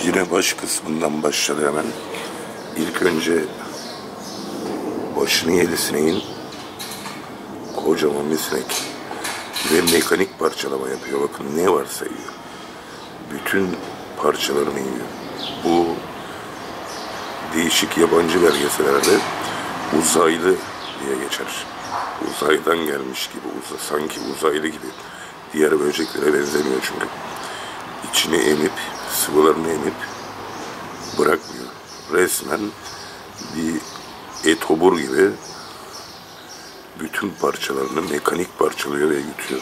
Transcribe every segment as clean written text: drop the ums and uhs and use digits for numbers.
Yine baş kısmından başladı hemen. İlk önce başını yedi sineğin. Kocaman bir sinek. Ve mekanik parçalama yapıyor. Bakın ne varsa yiyor. Bütün parçalarını yiyor. Bu değişik yabancı belgesellerde uzaylı diye geçer. Uzaydan gelmiş gibi, sanki uzaylı gibi. Diğer böceklere benzemiyor çünkü. İçini emip, sıvılarını emip bırakmıyor. Resmen bir etobur gibi bütün parçalarını mekanik parçalıyor ve yutuyor.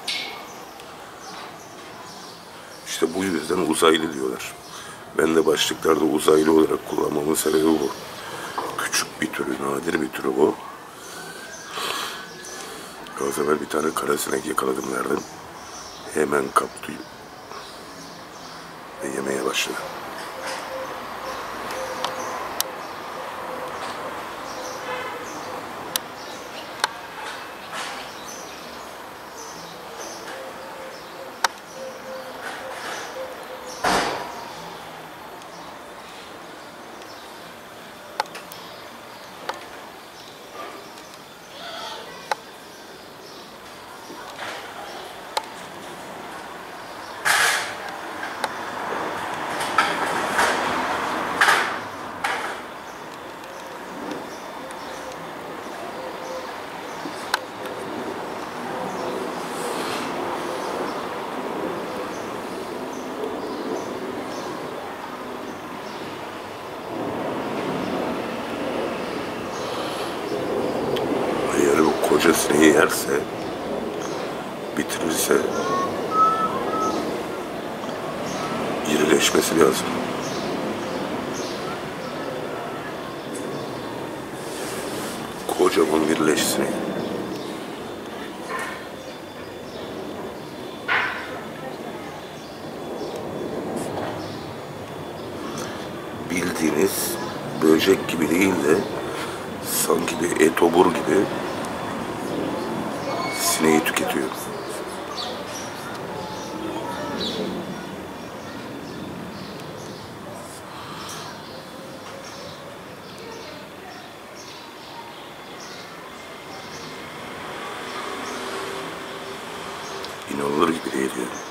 İşte bu yüzden uzaylı diyorlar. Ben de başlıklarda uzaylı olarak kullanmamın sebebi bu. Küçük bir türü, nadir bir türü bu. Az evvel bir tane karasinek yakaladım nereden. Hemen kaptı ve yemeye başladı. Eğer o koca sineği yerse, bitirirse irileşmesi lazım. Kocaman bir leş sineği. Bildiğiniz böcek gibi değil de sanki bir etobur gibi sineği tüketiyor. İnanılır gibi değil yani.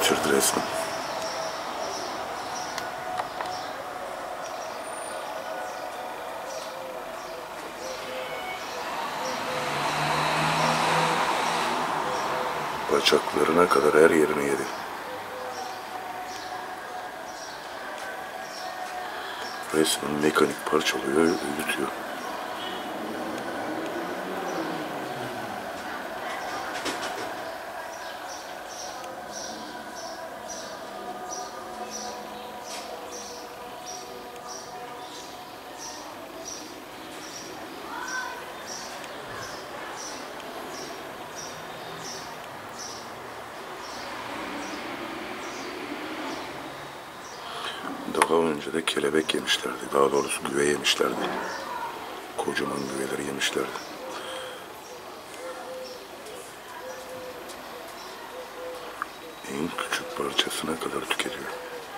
bitirdi resmen. Bacaklarına kadar her yerini yedi. Resmen mekanik parçalıyor, öğütüyor. Daha önce de kelebek yemişlerdi. Daha doğrusu güve yemişlerdi. Kocaman güveleri yemişlerdi. En küçük parçasına kadar tüketiyor.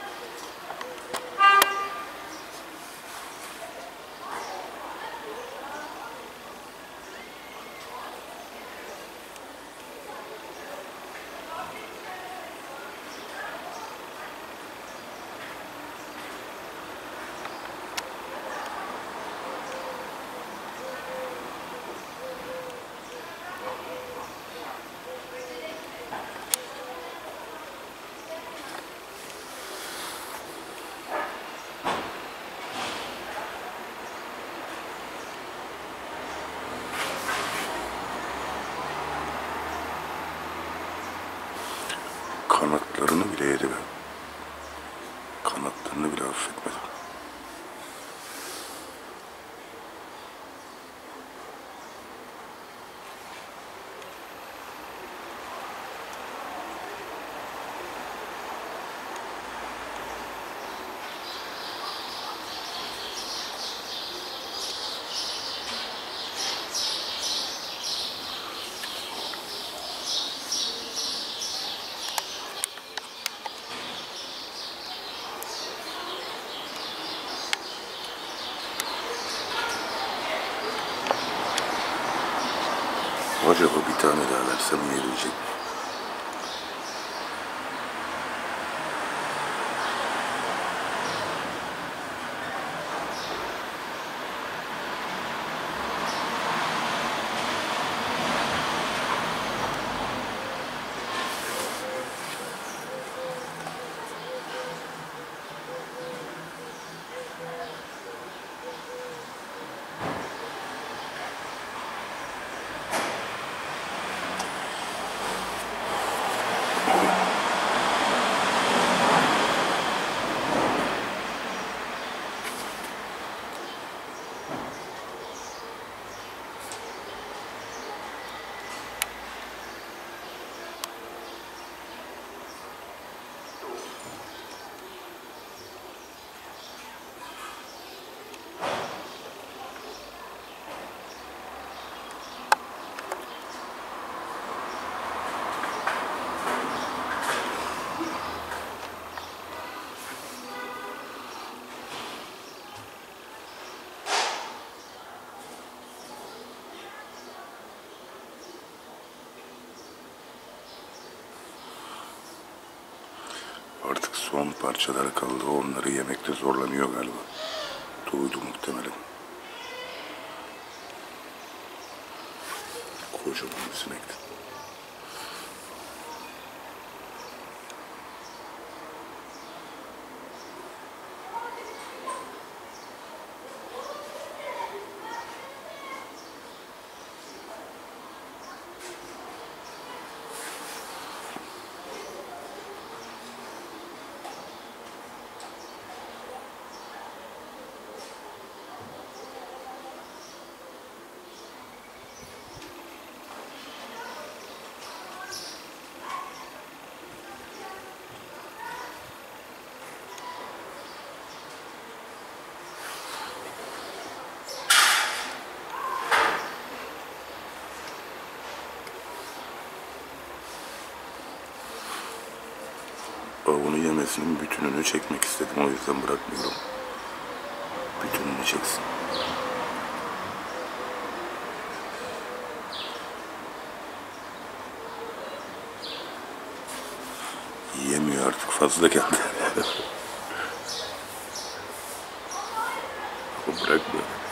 Kanatlarını bile yedi be. Kanatlarını bile affetmedi. Acaba bir tane daha versem yiyebilecek mi? Artık son parçaları kaldı. Onları yemekte zorlanıyor galiba. Doydu muhtemelen. Kocaman bir sinekti. Onu yemesinin bütününü çekmek istedim. O yüzden bırakmıyorum. Bütününü çeksin. Yemi fazla geldi. Bırakmıyor.